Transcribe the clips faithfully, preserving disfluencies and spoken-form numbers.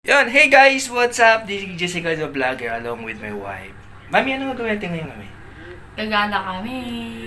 Yun, hey guys, what's up? This is Jessica the Vlogger along with my wife. Mami, ano gagawin natin ngayon, Mami? Gagana kami.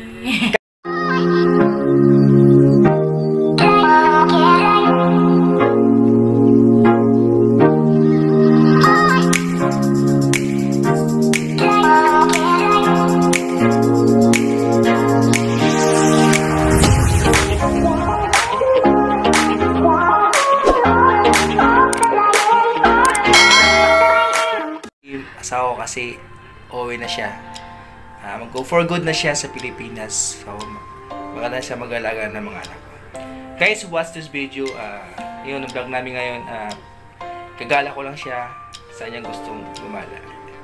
Asawa ko kasi uuwi na siya. Uh, Mag-go for good na siya sa Pilipinas. So, baka na siya mag-alaga ng mga anak ko. Guys, watch this video. Uh, yun, ang vlog namin ngayon. Uh, kagala ko lang siya. Saan niya gustong gumala.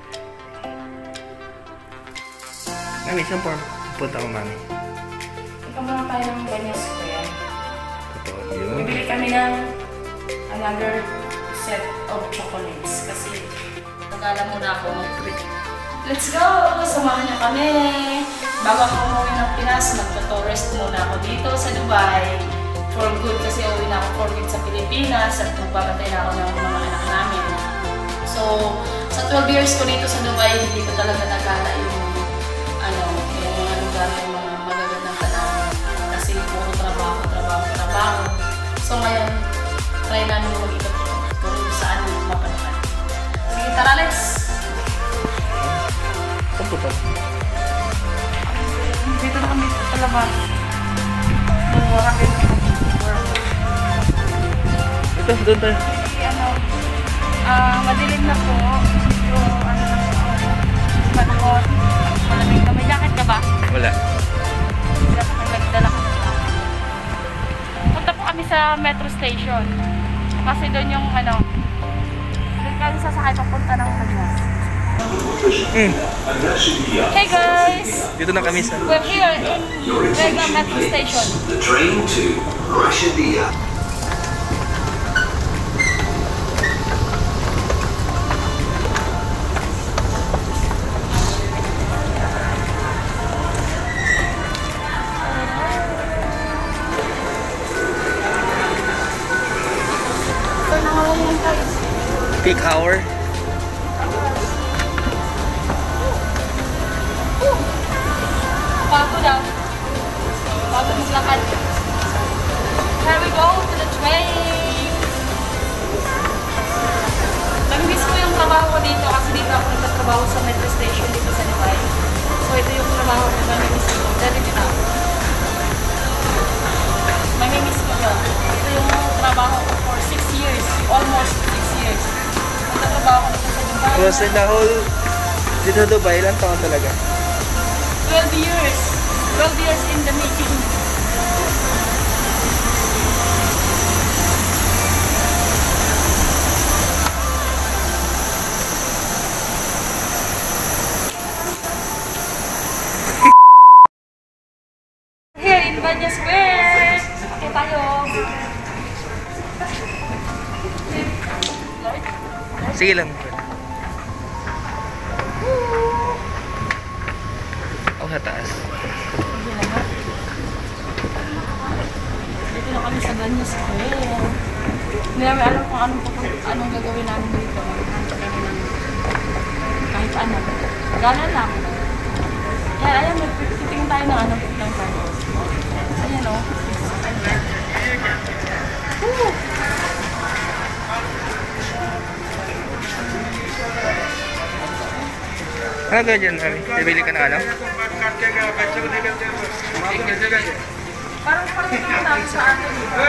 Mami, saan po punta mo, Mami? Ikaw muna tayo ng Banyas Square. Ito, yun. Bibili kami ng another set of chocolates. Kasi nagala muna ako mag-trip. Let's go! Samahan niyo kami! Bago ako umuwi ng Pinas, magto-tourist muna ako dito sa Dubai. For good kasi uwi na ako for good sa Pilipinas at magbabantay na ako ng mga anak namin. So, sa twelve years ko dito sa Dubai, hindi ko talaga nagala yung ano, yung mga lugar, yung mga magagandang tanawin. Kasi puro trabaho, trabaho, trabaho. So ngayon, try namin mag-ikot kung saan mapanpan. Sige, tara, let's! Saan po ito? Dito na kami sa labas. Mura kayo na Ito, doon tayo. ano, ah, madilim na po. So, ano na po, panahon. Malamig na. May jacket ka ba? Wala. Dapat nagdala ka na lang. Punta po kami sa metro station. Kasi doon yung ano, doon kami sasakay papunta ng Banyas. Mm. Hey guys! Dito na kami sa... We're here in Vega Metro Station. The train to Rashidia. So, nakawala yung guys. Peak hour. Bago daw. Bago maglakad. Here we go to the train. Nag-miss ko yung trabaho ko dito kasi dito ako nagtatrabaho sa metro station dito sa Dubai. So ito yung trabaho ko na nag-miss ko. Dali din ako. May-miss ko yun. Ito yung trabaho ko for six years. Almost six years. Nagtatrabaho ko dito sa Dubai. So, sa the whole... Dito sa Dubai, ilang taon talaga? twelve years. twelve years in the making. Here in Banyas Square. Okay tayo. Sige lang. Ako sa taas. Dito na kami sa Banyas Square. Hindi namin alam kung anong, anong gagawin namin dito. Maghanap kami ng kahit ano. Gana lang. Yan, ayan, magtitingin tayo ng ano ng Banyas. Ayan o. Woo! Ano gawin dyan, Mami? Bibili ka na ano? Parang parang ito namin sa atin.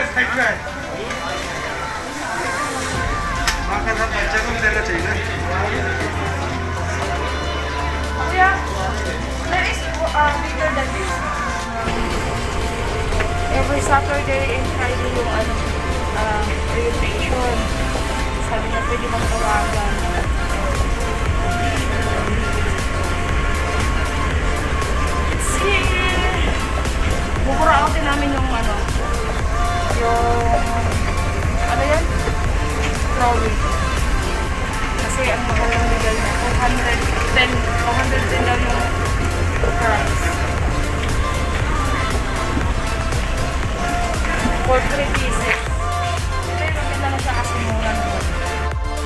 Kuya, there is uh, bigger than this. Every Saturday and Friday yung ano, uh, orientation. Sabi niya pwede magtawagan. It's here! Bukurautin namin yung ano, yung, ano yan? Drawing. Kasi ang magandang legal na, two hundred ten, two hundred ten daw yung price. For three pieces. Pero maganda na siya kasi mura na.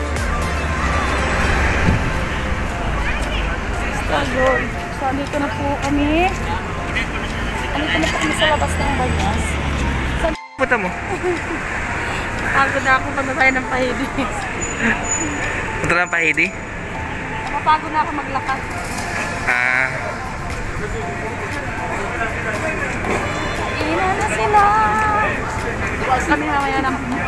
Yun. So, andito na po kami. Andito na po kami sa labas ng Banyas. Punta mo. Pagod na ako kung tayo ng pahidi. Punta lang pahidi? Napapagod na ako maglakad. Ah. Ina na sila. Kami mamaya ng